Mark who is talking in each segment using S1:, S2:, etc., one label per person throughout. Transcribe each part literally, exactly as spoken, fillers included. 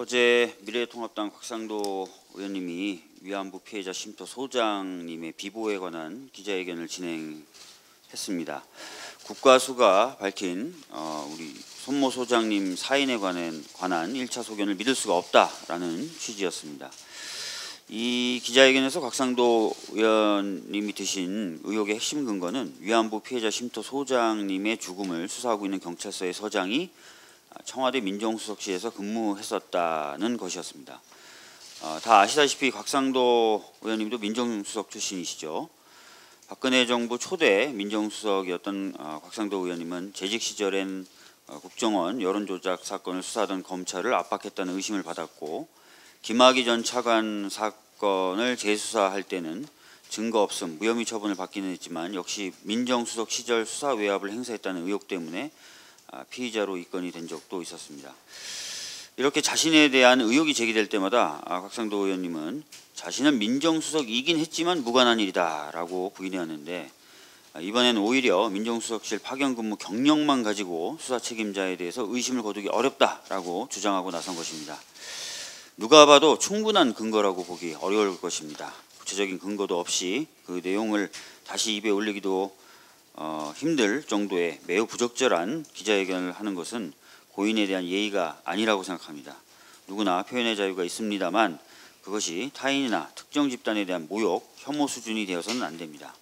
S1: 어제 미래통합당 곽상도 의원님이 위안부 피해자 쉼터 소장님의 비보에 관한 기자회견을 진행했습니다. 국가수가 밝힌 어, 우리 손모 소장님 사인에 관한, 관한 일 차 소견을 믿을 수가 없다라는 취지였습니다. 이 기자회견에서 곽상도 의원님이 드신 의혹의 핵심 근거는 위안부 피해자 쉼터 소장님의 죽음을 수사하고 있는 경찰서의 서장이 청와대 민정수석실에서 근무했었다는 것이었습니다. 어, 다 아시다시피 곽상도 의원님도 민정수석 출신이시죠. 박근혜 정부 초대 민정수석이었던 어, 곽상도 의원님은 재직 시절엔 어, 국정원 여론조작 사건을 수사하던 검찰을 압박했다는 의심을 받았고, 김학의 전 차관 사건을 재수사할 때는 증거 없음, 무혐의 처분을 받기는 했지만 역시 민정수석 시절 수사 외압을 행사했다는 의혹 때문에 피의자로 입건이 된 적도 있었습니다. 이렇게 자신에 대한 의혹이 제기될 때마다 곽상도 의원님은 자신은 민정수석이긴 했지만 무관한 일이다 라고 부인해왔는데, 이번엔 오히려 민정수석실 파견 근무 경력만 가지고 수사 책임자에 대해서 의심을 거두기 어렵다라고 주장하고 나선 것입니다. 누가 봐도 충분한 근거라고 보기 어려울 것입니다. 구체적인 근거도 없이 그 내용을 다시 입에 올리기도 어, 힘들 정도의 매우 부적절한 기자회견을 하는 것은 고인에 대한 예의가 아니라고 생각합니다. 누구나 표현의 자유가 있습니다만 그것이 타인이나 특정 집단에 대한 모욕, 혐오 수준이 되어서는 안 됩니다.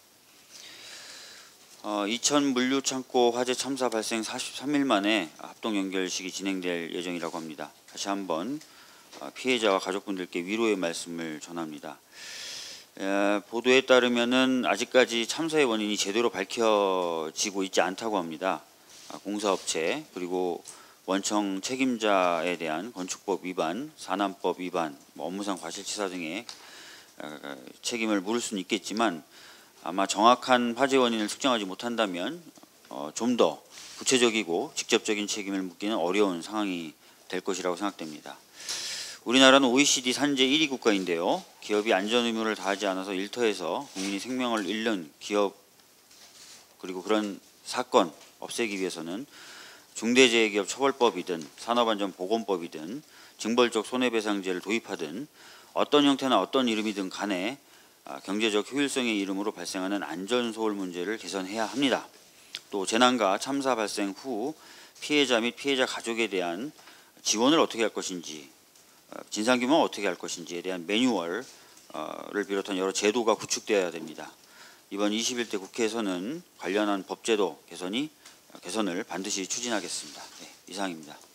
S1: 어, 이천 물류창고 화재 참사 발생 사십삼 일 만에 합동 연결식이 진행될 예정이라고 합니다. 다시 한번 피해자와 가족분들께 위로의 말씀을 전합니다. 에, 보도에 따르면은 아직까지 참사의 원인이 제대로 밝혀지고 있지 않다고 합니다. 아, 공사업체 그리고 원청 책임자에 대한 건축법 위반, 산안법 위반, 뭐 업무상 과실치사 등의 에, 책임을 물을 수는 있겠지만 아마 정확한 화재 원인을 측정하지 못한다면 어, 좀 더 구체적이고 직접적인 책임을 묻기는 어려운 상황이 될 것이라고 생각됩니다. 우리나라는 오이시디 산재 일 위 국가인데요. 기업이 안전 의무를 다하지 않아서 일터에서 국민이 생명을 잃는 기업 그리고 그런 사건 없애기 위해서는 중대재해기업 처벌법이든 산업안전보건법이든 징벌적 손해배상제를 도입하든 어떤 형태나 어떤 이름이든 간에 경제적 효율성의 이름으로 발생하는 안전소홀 문제를 개선해야 합니다. 또 재난과 참사 발생 후 피해자 및 피해자 가족에 대한 지원을 어떻게 할 것인지, 진상규명을 어떻게 할 것인지에 대한 매뉴얼을 비롯한 여러 제도가 구축되어야 됩니다. 이번 이십일 대 국회에서는 관련한 법제도 개선이, 개선을 반드시 추진하겠습니다. 네, 이상입니다.